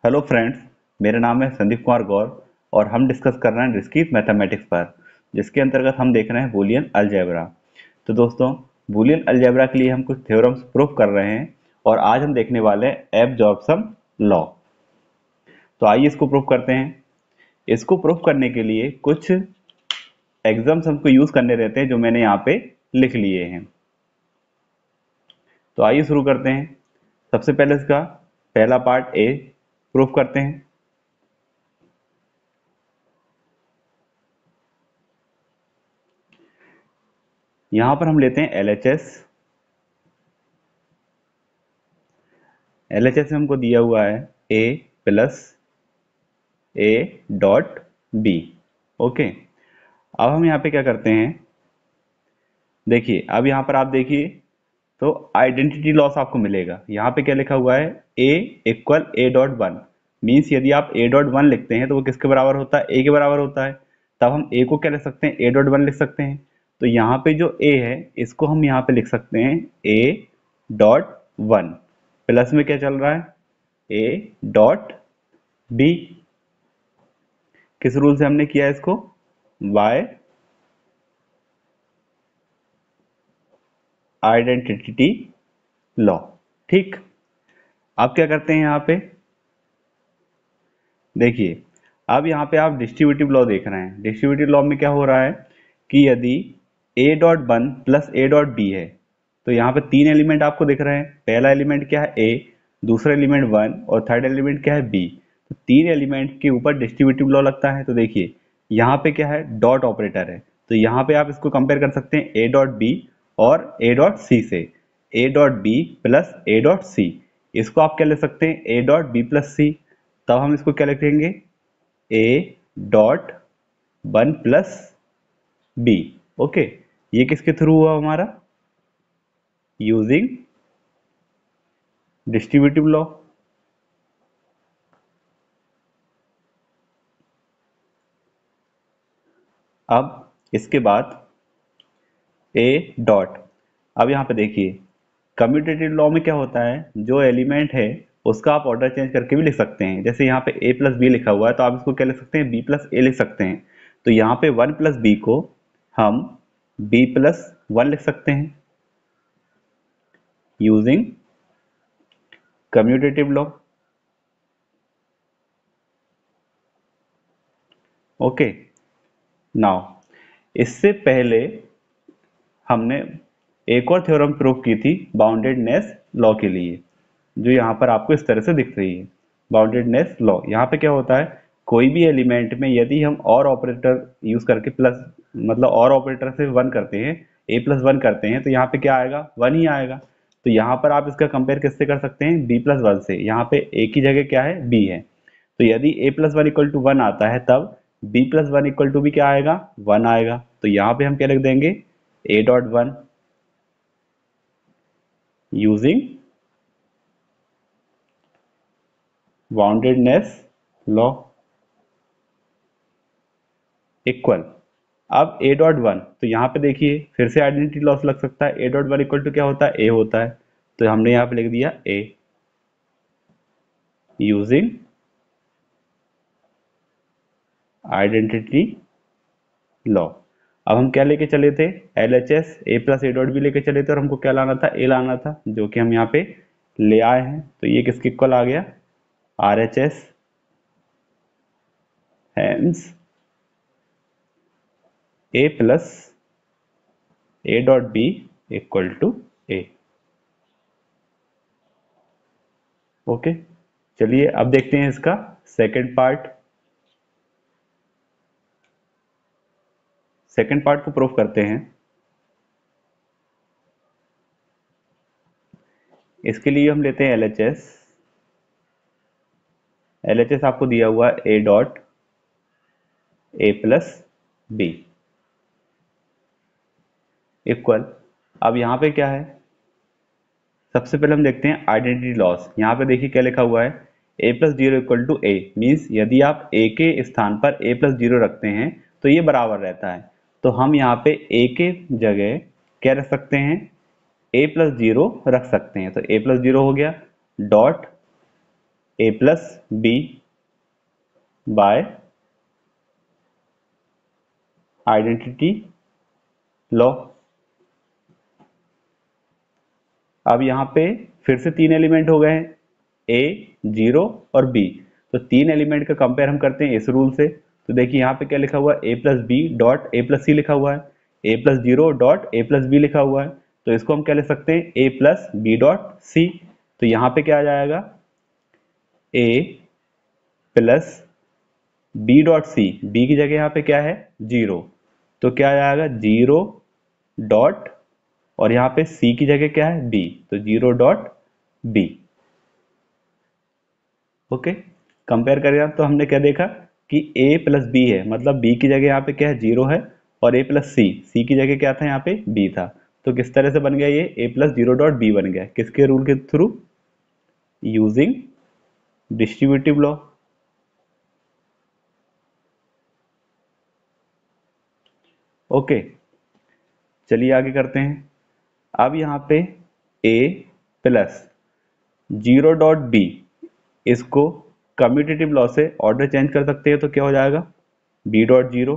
Hello friends, मेरा नाम है संदीप कुमार गौर और हम डिस्कस कर रहे हैं डिस्क्रीट मैथमेटिक्स पर, जिसके अंतर्गत हम देख रहे हैं बूलियन अलजेब्रा। तो दोस्तों, बूलियन अलजेब्रा के लिए हम कुछ थ्योरम्स प्रूफ कर रहे हैं और आज हम देखने वाले हैं एब्जॉर्प्शन लॉ। तो आइए इसको प्रूफ करते हैं। इसको प्रूफ करने के लिए कुछ एग्जाम्स हमको यूज करने रहते हैं जो मैंने यहाँ पे लिख लिए हैं। तो आइए शुरू करते हैं। सबसे पहले इसका पहला पार्ट ए प्रूफ करते हैं। यहां पर हम लेते हैं LHS। LHS में हमको दिया हुआ है a plus a dot b। Okay, अब हम यहाँ पे क्या करते हैं, देखिए अब यहाँ पर आप देखिए तो आइडेंटिटी लॉस आपको मिलेगा। यहाँ पे क्या लिखा हुआ है, a equal a dot one. Means यदि आप a डॉट वन लिखते हैं तो वो किसके बराबर होता है, a के बराबर होता है। तब हम a को क्या लिख सकते हैं, a डॉट वन लिख सकते हैं। तो यहाँ पे जो a है इसको हम यहाँ पे लिख सकते हैं a डॉट वन। प्लस में क्या चल रहा है, a डॉट b। किस रूल से हमने किया है इसको, बाय आइडेंटिटी लॉ। ठीक, अब क्या करते हैं यहाँ पे, देखिए अब यहाँ पे आप डिस्ट्रीब्यूटिव लॉ देख रहे हैं। डिस्ट्रीब्यूटिव लॉ में क्या हो रहा है कि यदि a dot one plus a dot b है तो यहाँ पे तीन एलिमेंट आपको दिख रहे हैं। पहला एलिमेंट क्या है, a, दूसरा एलिमेंट वन और थर्ड एलिमेंट क्या है, b। तो तीन एलिमेंट के ऊपर डिस्ट्रीब्यूटिव लॉ लगता है। तो देखिए यहाँ पे क्या है, डॉट ऑपरेटर है। तो यहाँ पे आप इसको कंपेयर कर सकते हैं a डॉट b और a डॉट c से। a dot b plus a dot c, इसको आप क्या ले सकते हैं, a dot b plus c। तब हम इसको क्या लिखेंगे, a dot one plus b। Okay, ये किसके थ्रू हुआ हमारा, यूजिंग डिस्ट्रीब्यूटिव लॉ। अब इसके बाद a डॉट, अब यहाँ पे देखिए कम्यूटेटिव लॉ में क्या होता है, जो एलिमेंट है उसका आप ऑर्डर चेंज करके भी लिख सकते हैं। जैसे यहाँ पे a प्लस बी लिखा हुआ है तो आप इसको क्या लिख सकते हैं, b प्लस ए लिख सकते हैं। तो यहाँ पे वन प्लस बी को हम b प्लस वन लिख सकते हैं using commutative law. Okay, now इससे पहले हमने एक और थ्योरम प्रूव की थी बाउंडेडनेस लॉ के लिए, जो यहाँ पर आपको इस तरह से दिख रही है। बाउंडेडनेस लॉ, यहाँ पे क्या होता है, कोई भी एलिमेंट में यदि हम और ऑपरेटर यूज करके प्लस मतलब और ऑपरेटर से वन करते हैं, a प्लस वन करते हैं, तो यहाँ पे क्या आएगा, वन ही आएगा। तो यहाँ पर आप इसका कंपेयर किससे कर सकते हैं, b प्लस वन से। यहाँ पे a की जगह क्या है, b है। तो यदि a plus one equal to one आता है तब b plus one equal to भी क्या आएगा, वन आएगा। तो यहाँ पे हम क्या लिख देंगे, a dot one using boundedness law equal. अब a डॉट वन, तो यहाँ पे देखिए फिर से आइडेंटिटी लॉस लग सकता है। a dot one equal to क्या होता है, a होता है। तो हमने यहाँ पे लिख दिया a यूजिंग आइडेंटिटी लॉ। अब हम क्या लेके चले थे, LHS a plus A dot B लेके चले थे और हमको क्या लाना था, a लाना था, जो कि हम यहाँ पे ले आए हैं। तो ये किसके इक्वल आ गया, RHS। Hence a plus A dot B equal to a। Okay, चलिए अब देखते हैं इसका सेकंड पार्ट। सेकंड पार्ट को प्रूफ करते हैं। इसके लिए हम लेते हैं LHS। LHS आपको दिया हुआ है a dot A plus B equal. अब यहाँ पे क्या है, सबसे पहले हम देखते हैं आइडेंटिटी लॉस। यहाँ पे देखिए क्या लिखा हुआ है, a plus zero equal to A. Means यदि आप a के स्थान पर a प्लस जीरो रखते हैं तो ये बराबर रहता है। तो हम यहाँ पे a के जगह क्या रख सकते हैं, a प्लस जीरो रख सकते हैं। तो a प्लस जीरो हो गया dot A plus B by identity law. अब यहाँ पे फिर से तीन एलिमेंट हो गए हैं, ए, जीरो और बी। तो तीन एलिमेंट का कंपेयर हम करते हैं इस रूल से। तो देखिए यहाँ पे क्या लिखा हुआ है, A plus B dot A plus C लिखा हुआ है, A plus zero dot A plus B लिखा हुआ है। तो इसको हम क्या लिख सकते हैं, A plus B dot C. तो यहाँ पे क्या आ जाएगा, A plus B dot C, B की जगह यहाँ पे क्या है, जीरो। तो क्या आ जाएगा, जीरो डॉट, और यहाँ पे सी की जगह क्या है, बी, तो zero dot B. Okay, compare करें तो हमने क्या देखा कि a प्लस बी है, मतलब b की जगह यहाँ पे क्या है, जीरो है, और a प्लस सी की जगह क्या था, यहाँ पे b था। तो किस तरह से बन गया ये, a plus zero dot B बन गया, किसके रूल के through, using distributive law. Okay, चलिए आगे करते हैं। अब यहाँ पे a plus zero dot B, इसको कम्यूटेटिव लॉ से ऑर्डर चेंज कर सकते हैं। तो क्या हो जाएगा, B dot zero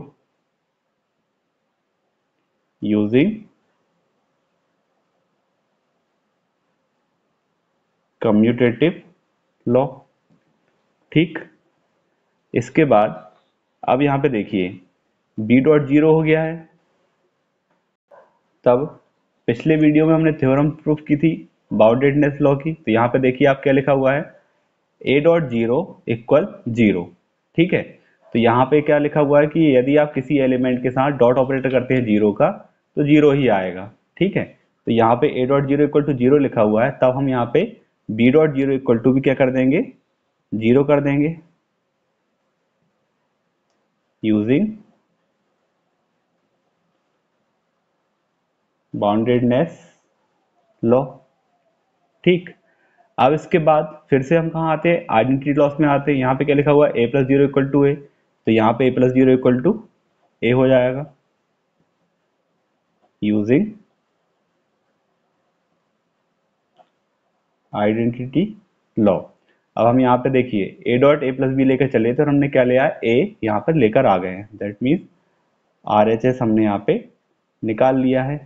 using commutative law. ठीक, इसके बाद अब यहाँ पे देखिए बी डॉट जीरो हो गया है। तब पिछले वीडियो में हमने थ्योरम प्रूफ की थी बाउंडेडनेस लॉ की। तो यहाँ पे देखिए आप क्या लिखा हुआ है, A dot zero equal zero. ठीक है, तो यहाँ पे क्या लिखा हुआ है कि यदि आप किसी एलिमेंट के साथ डॉट ऑपरेटर करते हैं जीरो का, तो जीरो ही आएगा। ठीक है, तो यहाँ पे A dot zero equal to zero लिखा हुआ है, तब हम यहाँ पे B dot zero equal to भी क्या कर देंगे, जीरो कर देंगे, यूजिंग बाउंडेडनेस लॉ। ठीक, अब इसके बाद फिर से हम कहाँ आते हैं, आइडेंटिटी लॉस में आते हैं। यहाँ पे क्या लिखा हुआ है, A plus zero equal to A, तो यहाँ पे A plus zero equal to A हो जाएगा, यूजिंग आइडेंटिटी लॉ। अब हम यहाँ पे देखिए A dot A plus B लेकर चले थे और हमने क्या लिया, ए यहाँ पर लेकर आ गए हैं, that means R H S हमने यहाँ पे निकाल लिया है।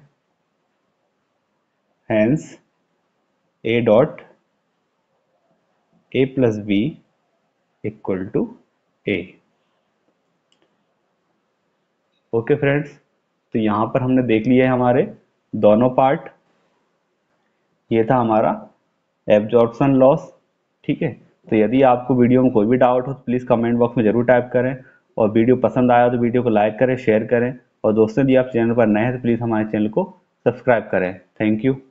Hence A dot A plus B equal to A. Okay friends, तो यहाँ पर हमने देख लिया है हमारे दोनों पार्ट। ये था हमारा एब्जॉर्प्शन लॉस। ठीक है, तो यदि आपको वीडियो में कोई भी डाउट हो तो प्लीज़ कमेंट बॉक्स में जरूर टाइप करें, और वीडियो पसंद आया तो वीडियो को लाइक करें, शेयर करें, और दोस्तों यदि आप चैनल पर नए हैं तो प्लीज़ हमारे चैनल को सब्सक्राइब करें। Thank you.